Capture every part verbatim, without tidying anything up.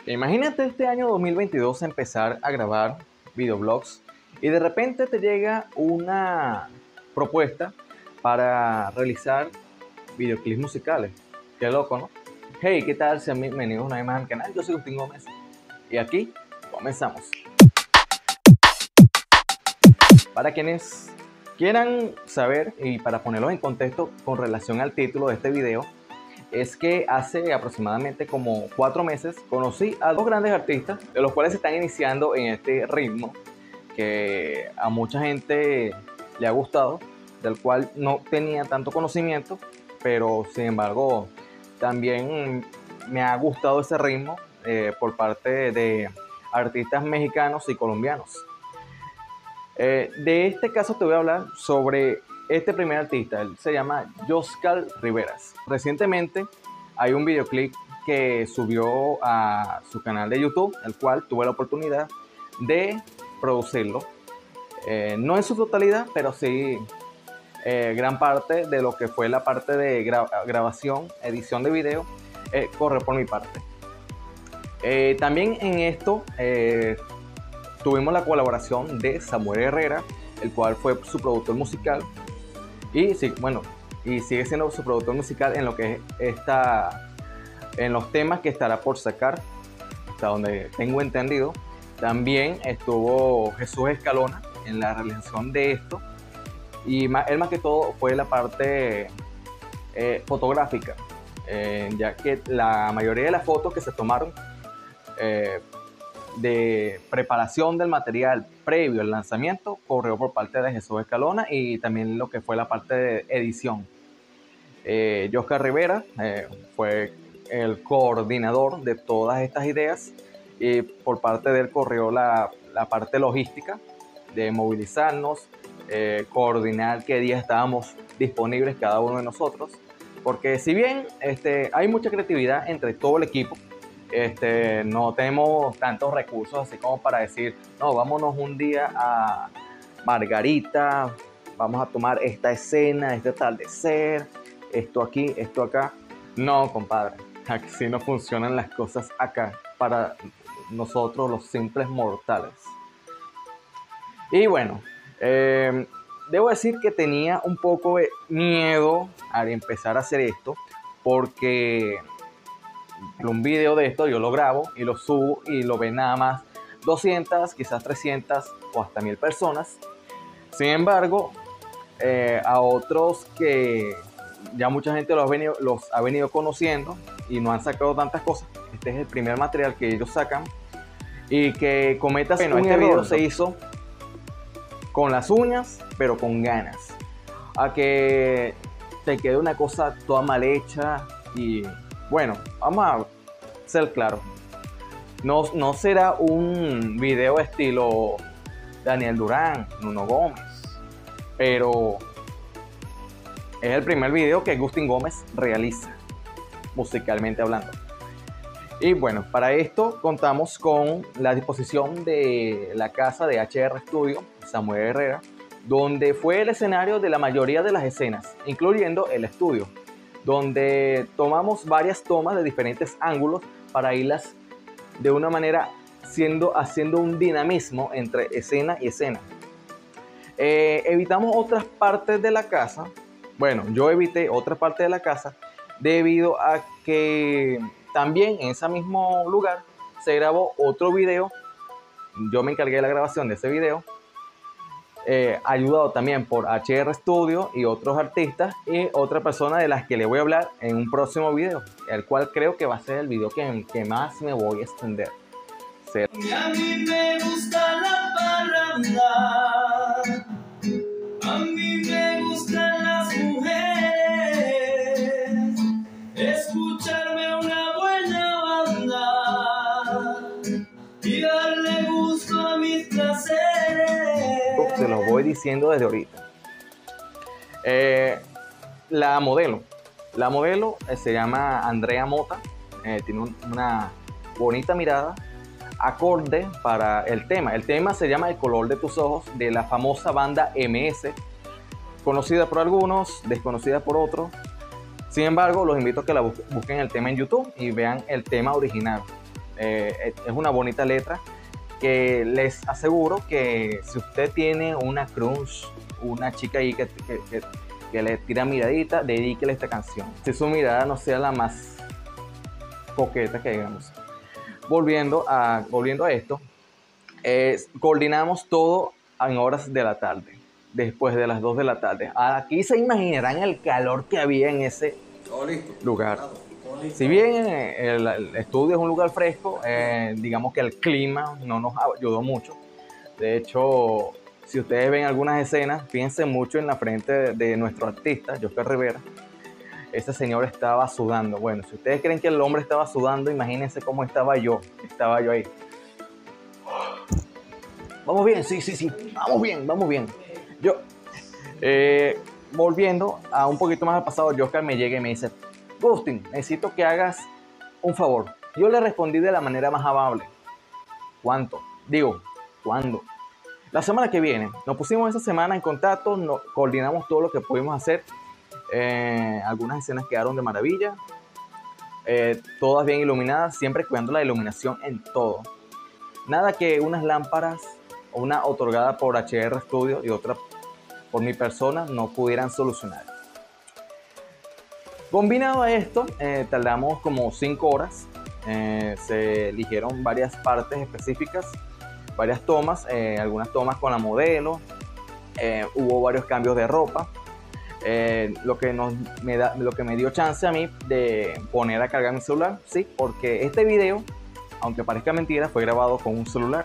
Imagínate este año dos mil veintidós empezar a grabar videoblogs y de repente te llega una propuesta para realizar videoclips musicales. Qué loco, ¿no? Hey, ¿qué tal? Sean bienvenidos una vez más al canal. Yo soy Agustín Gómez y aquí comenzamos. Para quienes quieran saber y para ponerlos en contexto con relación al título de este video, es que hace aproximadamente como cuatro meses conocí a dos grandes artistas, de los cuales se están iniciando en este ritmo que a mucha gente le ha gustado, del cual no tenía tanto conocimiento, pero sin embargo también me ha gustado ese ritmo eh, por parte de artistas mexicanos y colombianos. Eh, de este caso te voy a hablar sobre este primer artista. Él se llama Yoskal Riveras. Recientemente hay un videoclip que subió a su canal de YouTube, el cual tuve la oportunidad de producirlo. Eh, no en su totalidad, pero sí eh, gran parte de lo que fue la parte de gra grabación, edición de video, eh, corre por mi parte. Eh, también en esto eh, tuvimos la colaboración de Samuel Herrera, el cual fue su productor musical. Y sí, bueno, y sigue siendo su productor musical en lo que es esta, en los temas que estará por sacar, hasta donde tengo entendido. También estuvo Jesús Escalona en la realización de esto, y más, él más que todo fue la parte eh, fotográfica, eh, ya que la mayoría de las fotos que se tomaron eh, de preparación del material previo al lanzamiento corrió por parte de Jesús Escalona, y también lo que fue la parte de edición. Eh, Yoskal Rivera eh, fue el coordinador de todas estas ideas, y por parte de él corrió la, la parte logística de movilizarnos, eh, coordinar qué días estábamos disponibles cada uno de nosotros, porque si bien este, hay mucha creatividad entre todo el equipo, Este, no tenemos tantos recursos así como para decir, no, vámonos un día a Margarita, vamos a tomar esta escena, este atardecer, esto aquí, esto acá. No, compadre, así no funcionan las cosas acá para nosotros los simples mortales. Y bueno, eh, debo decir que tenía un poco de miedo al empezar a hacer esto, porque un video de esto yo lo grabo y lo subo y lo ven nada más doscientas, quizás trescientas o hasta mil personas. Sin embargo, eh, a otros que ya mucha gente los ha, venido, los ha venido conociendo y no han sacado tantas cosas, este es el primer material que ellos sacan, y que cometas bueno, un este error, video se hizo con las uñas, pero con ganas, a que te quede una cosa toda mal hecha. Y bueno, vamos a ser claros, no, no será un video estilo Daniel Durán, Nuno Gómez, pero es el primer video que Agustín Gómez realiza, musicalmente hablando. Y bueno, para esto contamos con la disposición de la casa de H R Studio, Samuel Herrera, donde fue el escenario de la mayoría de las escenas, incluyendo el estudio, donde tomamos varias tomas de diferentes ángulos para irlas de una manera siendo, haciendo un dinamismo entre escena y escena. Eh, evitamos otras partes de la casa. Bueno, yo evité otra parte de la casa debido a que también en ese mismo lugar se grabó otro video. Yo me encargué de la grabación de ese video, Eh, ayudado también por H R Studio y otros artistas y otra persona de las que le voy a hablar en un próximo video, el cual creo que va a ser el video que, que más me voy a extender. Se... Y a mí me gusta la parranda, a mí me gustan las mujeres, escucharme una buena banda y darle gusto a mis placeres. Se los voy diciendo desde ahorita. Eh, la modelo, la modelo eh, se llama Andrea Mota, eh, tiene un, una bonita mirada, acorde para el tema. El tema se llama El color de tus ojos, de la famosa banda M S, conocida por algunos, desconocida por otros. Sin embargo, los invito a que la busquen el tema en YouTube y vean el tema original. Eh, es una bonita letra que les aseguro que si usted tiene una crush, una chica ahí que, que, que, que le tira miradita, dedíquele esta canción. Si su mirada no sea la más coqueta que digamos. Volviendo a, volviendo a esto, eh, coordinamos todo en horas de la tarde, después de las dos de la tarde. Aquí se imaginarán el calor que había en ese lugar. Si bien el, el estudio es un lugar fresco, eh, digamos que el clima no nos ayudó mucho. De hecho, si ustedes ven algunas escenas, fíjense mucho en la frente de, de nuestro artista, Joscar Rivera. Ese señor estaba sudando. Bueno, si ustedes creen que el hombre estaba sudando, imagínense cómo estaba yo. Estaba yo ahí. Vamos bien, sí, sí, sí. Vamos bien, vamos bien. Yo, eh, volviendo a un poquito más al pasado, Joscar me llega y me dice: Gustin, necesito que hagas un favor. Yo le respondí de la manera más amable. ¿Cuánto? Digo, ¿cuándo? La semana que viene. Nos pusimos esa semana en contacto, nos coordinamos todo lo que pudimos hacer. Eh, algunas escenas quedaron de maravilla. Eh, todas bien iluminadas, siempre cuidando la iluminación en todo. Nada que unas lámparas, una otorgada por H R Studio y otra por mi persona, no pudieran solucionar. Combinado a esto, eh, tardamos como cinco horas. Eh, se eligieron varias partes específicas, varias tomas, eh, algunas tomas con la modelo. Eh, hubo varios cambios de ropa. Eh, lo, que nos, me da, lo que me dio chance a mí de poner a cargar mi celular, sí, porque este video, aunque parezca mentira, fue grabado con un celular.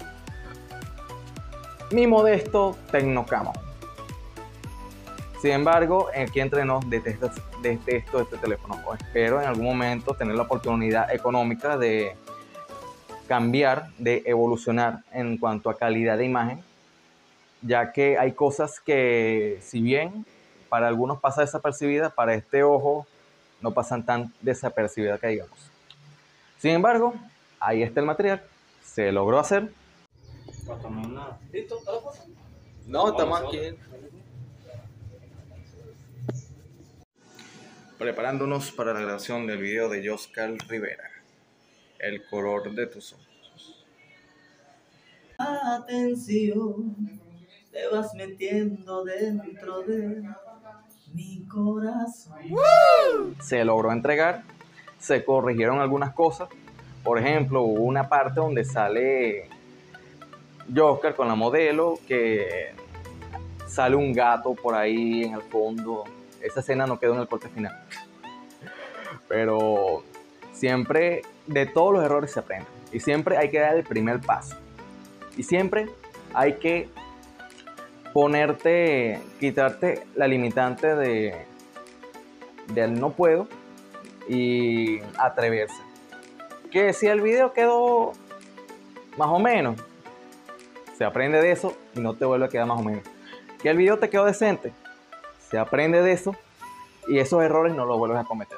Mi modesto Tecnocamo. Sin embargo, aquí entre nos detesto, detesto este teléfono. Espero en algún momento tener la oportunidad económica de cambiar, de evolucionar en cuanto a calidad de imagen, ya que hay cosas que, si bien para algunos pasa desapercibida, para este ojo no pasan tan desapercibida que digamos. Sin embargo, ahí está el material, se logró hacer. ¿Listo? ¿Está la foto? No, estamos aquí preparándonos para la grabación del video de Joscar Rivera, El color de tus ojos. Atención, te vas metiendo dentro de mi corazón. Se logró entregar, se corrigieron algunas cosas. Por ejemplo, hubo una parte donde sale Joscar con la modelo, que sale un gato por ahí en el fondo. Esa escena no quedó en el corte final. Pero siempre de todos los errores se aprende. Y siempre hay que dar el primer paso. Y siempre hay que ponerte, quitarte la limitante de del no puedo y atreverse. Que si el video quedó más o menos, se aprende de eso y no te vuelve a quedar más o menos. Que el video te quedó decente, se aprende de eso y esos errores no los vuelves a cometer.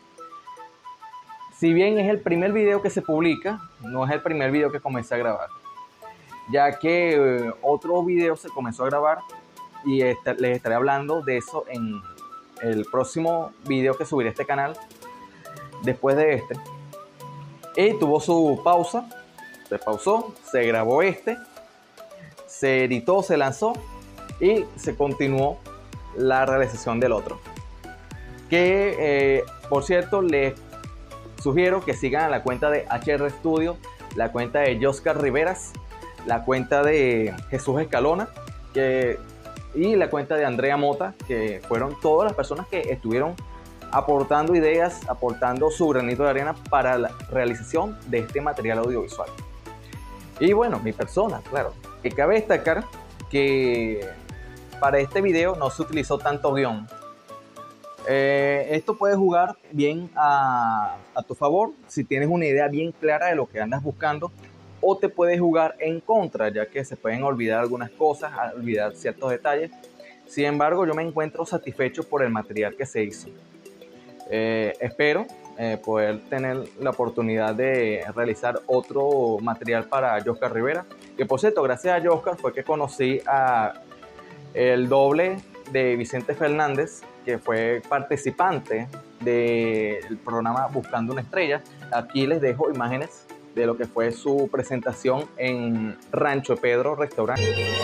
Si bien es el primer video que se publica, no es el primer video que comencé a grabar, ya que eh, otro video se comenzó a grabar y est- les estaré hablando de eso en el próximo video que subiré a este canal después de este. Y tuvo su pausa, se pausó, se grabó este, se editó, se lanzó y se continuó la realización del otro. Que eh, por cierto, les sugiero que sigan a la cuenta de H R Studio, la cuenta de Joscar Riveras, la cuenta de Jesús Escalona que, y la cuenta de Andrea Mota, que fueron todas las personas que estuvieron aportando ideas, aportando su granito de arena para la realización de este material audiovisual. Y bueno, mi persona, claro. Que cabe destacar que para este video no se utilizó tanto guión. Eh, esto puede jugar bien a, a tu favor si tienes una idea bien clara de lo que andas buscando, o te puede jugar en contra, ya que se pueden olvidar algunas cosas, olvidar ciertos detalles. Sin embargo, yo me encuentro satisfecho por el material que se hizo. Eh, espero eh, poder tener la oportunidad de realizar otro material para Joscar Rivera, que por cierto, gracias a Joscar fue que conocí a el doble de Vicente Fernández, que fue participante del programa Buscando una Estrella. Aquí les dejo imágenes de lo que fue su presentación en Rancho Pedro Restaurante.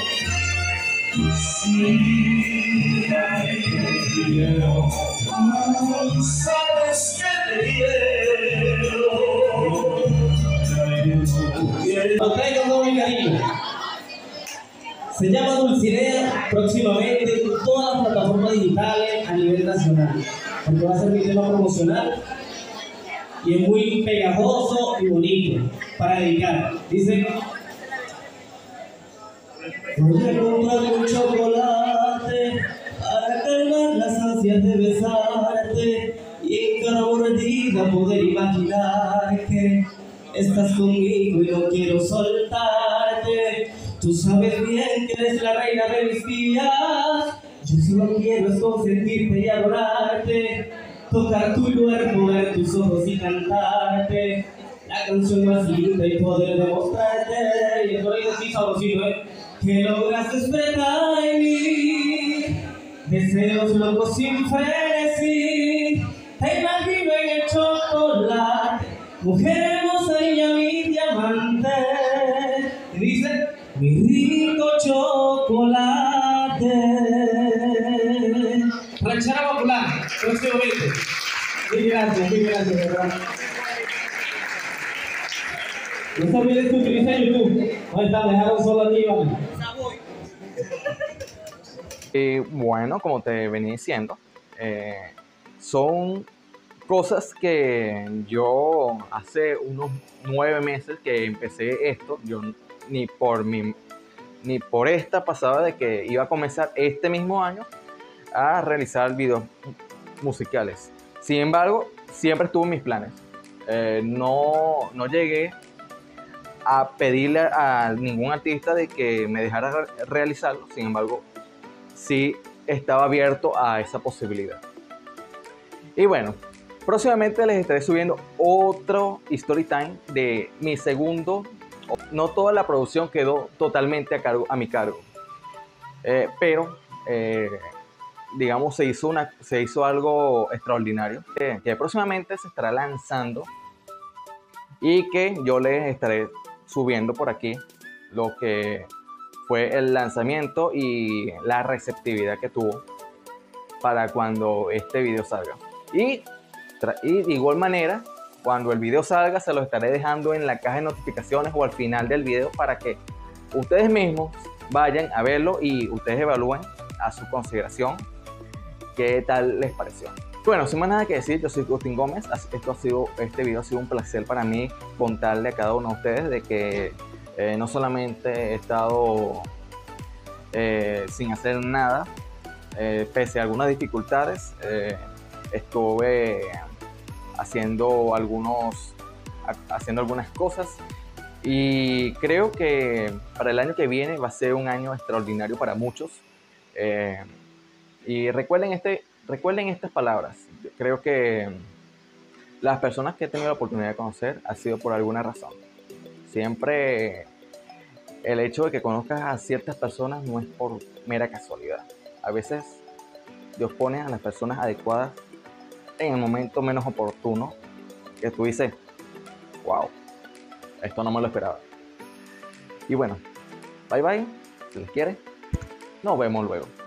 Sí, sabes que te quiero. Lo traigo con mi cariño. Se llama Dulcinea, próximamente en todas las plataformas digitales a nivel nacional, porque va a ser mi tema promocional y es muy pegajoso y bonito para dedicar. Dice: voy a comprar un chocolate para calmar las ansias de besarte y en cada mordida poder imaginar que estás conmigo y no quiero soltarte. Tú sabes bien que eres la reina de mis días. Yo solo quiero es consentirte y adorarte, tocar tu cuerpo, ver tus ojos y cantarte la canción más linda y poder demostrarte. Y el corrido sí sabrosito, ¿eh? Que logras despertar en mí deseos locos sin frenesí. Te imagino en el chocolate, mujer hermosa y ya mi diamante. Y dice: mi rico chocolate. Ranchera popular, próximamente. Mil gracias, mil gracias, de verdad. No se olviden suscribirse a YouTube. Ahí está, dejaron solo aquí, vale. Y bueno, como te venía diciendo, eh, son cosas que yo hace unos nueve meses que empecé esto, yo ni por mi, ni por esta pasada de que iba a comenzar este mismo año a realizar videos musicales. Sin embargo, siempre estuvo en mis planes. Eh, no, no llegué a pedirle a ningún artista de que me dejara re- realizarlo. Sin embargo, sí estaba abierto a esa posibilidad. Y bueno, próximamente les estaré subiendo otro story time de mi segundo. No toda la producción quedó totalmente a, cargo, a mi cargo, eh, pero eh, digamos se hizo, una, se hizo algo extraordinario que, que próximamente se estará lanzando y que yo les estaré subiendo por aquí lo que fue el lanzamiento y la receptividad que tuvo para cuando este video salga. Y, y de igual manera, cuando el video salga, se los estaré dejando en la caja de notificaciones o al final del video para que ustedes mismos vayan a verlo y ustedes evalúen a su consideración qué tal les pareció. Bueno, sin más nada que decir, yo soy Agustín Gómez. Esto ha sido, este video ha sido un placer para mí contarle a cada uno de ustedes de que eh, no solamente he estado eh, sin hacer nada, eh, pese a algunas dificultades, eh, estuve haciendo algunos haciendo algunas cosas y creo que para el año que viene va a ser un año extraordinario para muchos. Eh, y recuerden este recuerden estas palabras. Yo creo que las personas que he tenido la oportunidad de conocer ha sido por alguna razón. Siempre el hecho de que conozcas a ciertas personas no es por mera casualidad. A veces Dios pone a las personas adecuadas en el momento menos oportuno, que tú dices: wow, esto no me lo esperaba. Y bueno, bye bye, si les quiere, nos vemos luego.